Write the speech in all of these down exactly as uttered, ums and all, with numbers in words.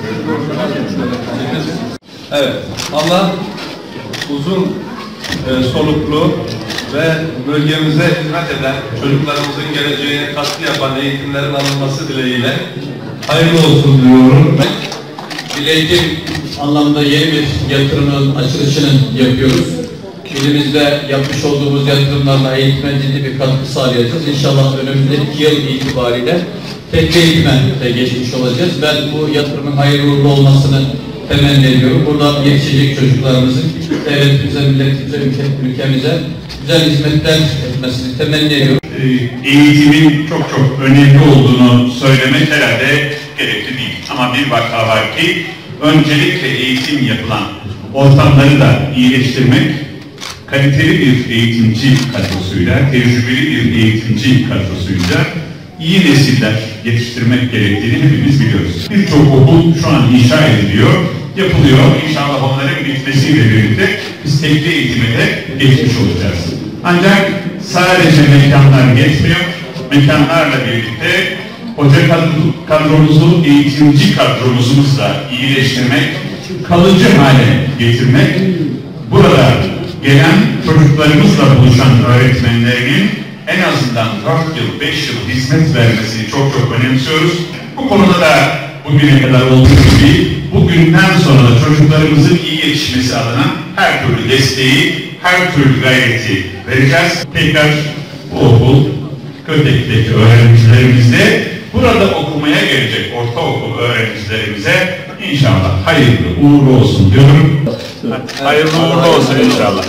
Evet, Allah uzun e, soluklu ve bölgemize hizmet eden, çocuklarımızın geleceğine katkı yapan eğitimlerin alınması dileğiyle hayırlı olsun diyorum. Eğitim anlamda yeni bir yatırımın açılışını yapıyoruz. İlimizde yapmış olduğumuz yatırımlarla eğitime ciddi bir katkı sağlayacağız. İnşallah önümüzdeki iki yıl itibariyle tek eğitime de geçmiş olacağız. Ben bu yatırımın hayırlı uğurlu olmasını temenni ediyorum. Buradan yetişecek çocuklarımızın devletimize, milletimize, ülkemize güzel hizmetler etmesini temenni ediyorum. Eğitimin çok çok önemli olduğunu söylemek herhalde gerekli değil. Ama bir vaka var ki öncelikle eğitim yapılan ortamları da iyileştirmek, kaliteli bir eğitimci kadrosuyla, tecrübeli bir eğitimci kadrosuyla iyi nesiller yetiştirmek gerektiğini hepimiz biliyoruz. Birçok okul şu an inşa ediliyor, yapılıyor. İnşallah onların bitmesiyle birlikte biz tekli eğitime de geçmiş olacağız. Ancak sadece mekanlar yetmiyor. Mekanlarla birlikte hoca kadromuzu, eğitimci kadromuzu da iyileştirmek, kalıcı hale getirmek, burada gelen çocuklarımızla buluşan öğretmenlerinin en azından dört yıl, beş yıl hizmet vermesini çok çok önemsiyoruz. Bu konuda da bugüne kadar olduğu gibi bugünden sonra da çocuklarımızın iyi yetişmesi adına her türlü desteği, her türlü gayreti vereceğiz. Tekrar bu okul, Kötek'teki öğrencilerimizle burada okumaya gelecek ortaokul öğrencilerimize inşallah hayırlı uğurlu olsun diyorum. Hayırlı uğurlu olsun inşallah.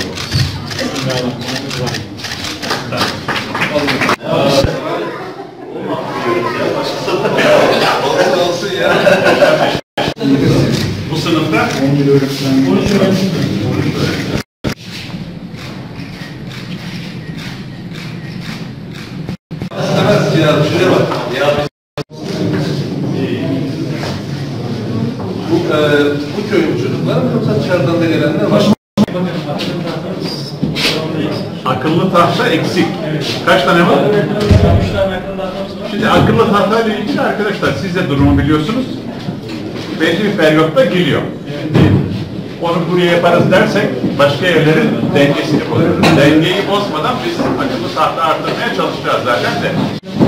Bu sınıfta İstemez ya, şuraya bak. Ya bu, e, bu köyün çocukları mı yoksa dışarıdan da gelenler var? akıllı tahta eksik. Kaç tane var? Şimdi akıllı tahta ile ilgili arkadaşlar siz de durumu biliyorsunuz. Belli bir periyotta geliyor. Onu buraya yaparız dersek başka yerlerin dengesini bozarız. Dengeyi bozmadan biz akıllı tahta arttırmaya çalışacağız zaten de.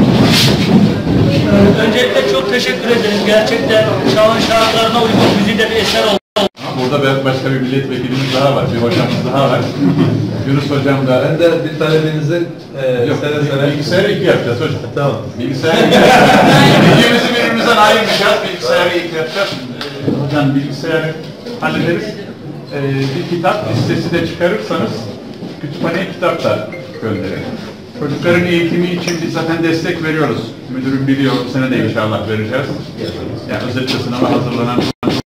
Öncelikle çok teşekkür ederiz. Gerçekten çağın şartlarına uygun güzide bir eser oldu. Burada başka bir milletvekilimiz daha var, bir hocamız daha var. Yunus hocam da. Ben de bir talebinizin e, Yok, sene sene... bilgisayarı iki yapacağız hocam. Tamam. Bilgisayarı iki yapacağız. İkimizi birbirimizden ayırmayacağız, bilgisayarı iki yapacağız. Hocam bilgisayarı hallederiz. Ee, bir kitap listesi de çıkarırsanız kütüphaneye kitap da gönderelim. Çocukların eğitimi için biz zaten destek veriyoruz. Müdürüm biliyor, bu sene de inşallah vereceğiz. Yani özellikle sınava hazırlanan